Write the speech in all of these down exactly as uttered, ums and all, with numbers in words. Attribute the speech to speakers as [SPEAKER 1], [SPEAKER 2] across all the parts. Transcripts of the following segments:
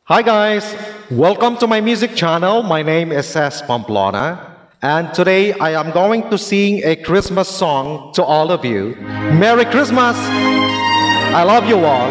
[SPEAKER 1] Hi guys, welcome to my music channel. My name is C E Z Pamplona, and today I am going to sing a Christmas song to all of you. Merry Christmas! I love you all.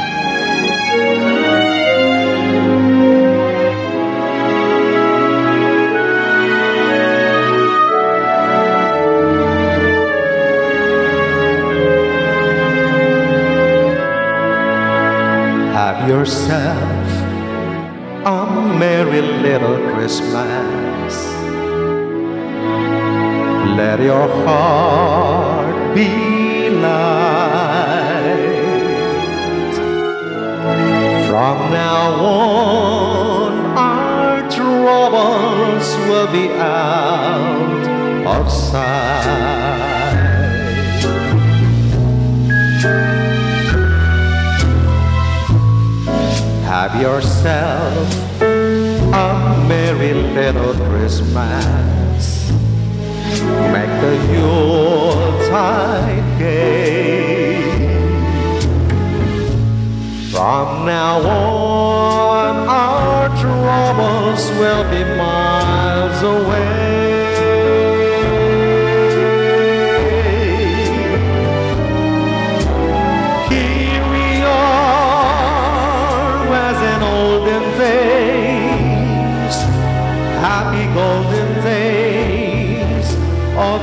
[SPEAKER 1] Have yourself a merry little Christmas. Let your heart be light. From now on, our troubles will be out of sight. Have yourself a merry little Christmas. Make the Yuletide gay. From now on, our troubles will be miles away. Here we are as in olden days, happy golden days of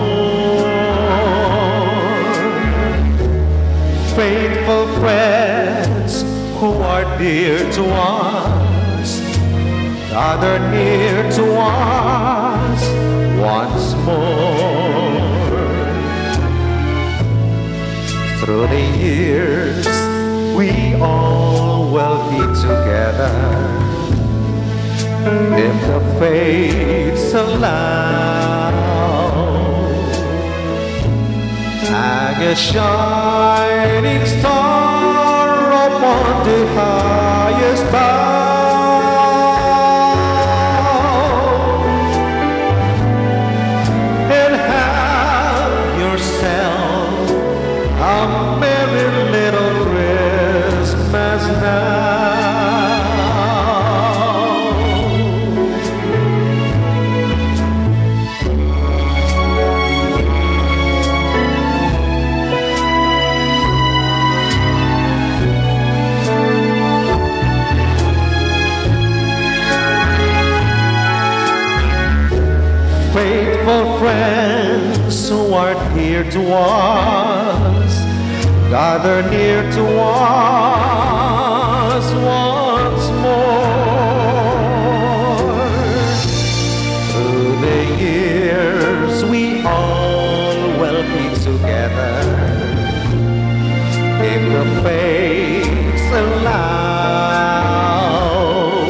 [SPEAKER 1] yore. Faithful friends who are dear to us, gather near to us once more. Through the years, we all will be together, if the fates allow. Hang a shining star upon the highest bough, and have yourself a merry little Christmas now. Faithful friends who are dear to us, gather near to us once more. Through the years, we all will be together, if the fates allow.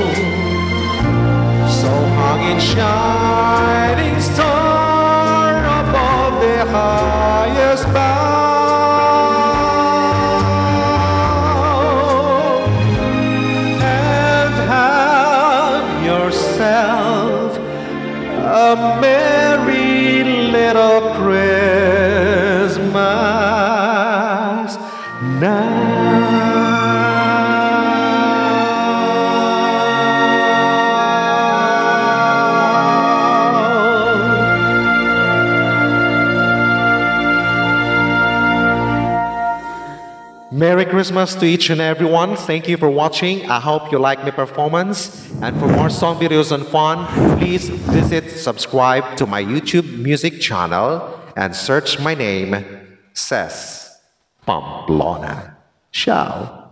[SPEAKER 1] So hung in shining star above the highest bough, and have yourself a merry little Christmas now. Merry Christmas to each and everyone. Thank you for watching. I hope you like my performance. And for more song videos and fun, please visit, subscribe to my YouTube music channel and search my name, C E Z Pamplona. Ciao.